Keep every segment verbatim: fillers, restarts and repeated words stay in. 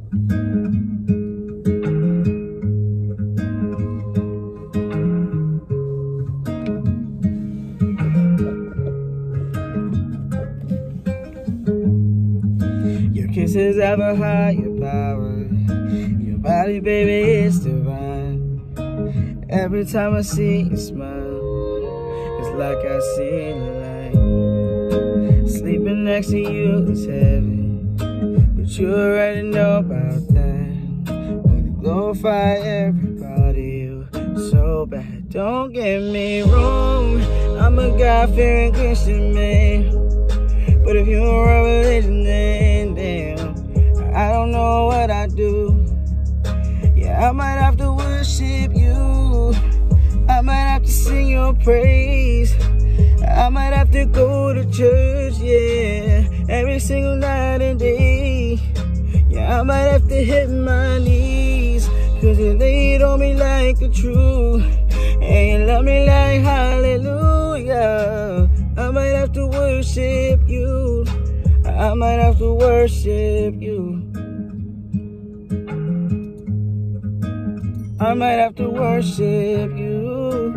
Your kisses have a higher power. Your body, baby, is divine. Every time I see you smile, it's like I see the light. Sleeping next to you is heaven, but you already know about that. Wanna glorify everybody, you so bad. Don't get me wrong, I'm a God-fearing Christian man. But if you're a religion, then damn, I don't know what I do. Yeah, I might have to worship you. I might have to sing your praise. I might have to go to church, yeah, every single night and day. Yeah, I might have to hit my knees, cause you laid on me like a truth, and you love me like hallelujah. I might have to worship you. I might have to worship you. I might have to worship you.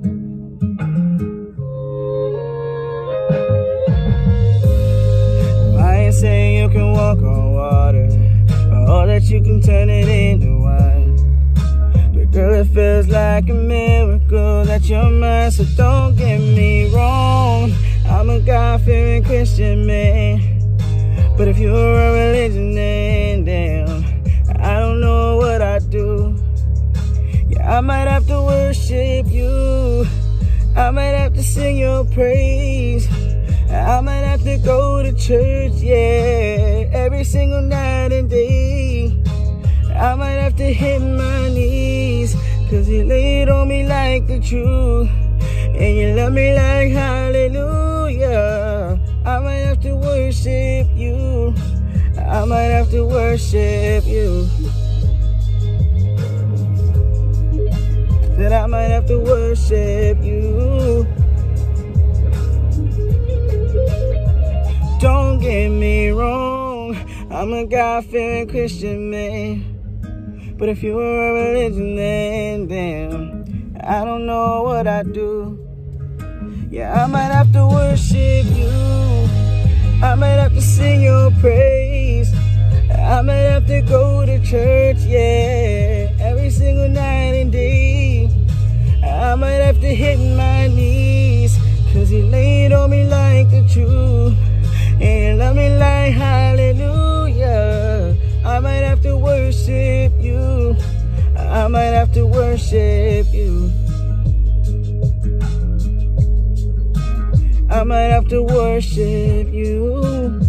I ain't saying you can walk on water, or that you can turn it into wine. But girl, it feels like a miracle that you're mine, so don't get me wrong. I'm a God-fearing Christian man, but if you're a religion, then damn, I don't know what I do. Yeah, I might have to worship you. I might have to sing your praise. I might have to go to church, yeah, every single night and day. I might have to hit my knees, cause you laid on me like the truth, and you love me like hallelujah. I might have to worship you. I might have to worship you. That I might have to worship you. Don't get me wrong, I'm a God-fearing Christian man, but if you're a religion, then damn, I don't know what I do. Yeah, I might have to worship you. I might have to sing your praise. I might have to go to church, yeah, every single night and day. I might have to hit my knees, cause you laid on me like the truth, and you love me like hallelujah. I might have to worship you. I might have to worship you. I might have to worship you.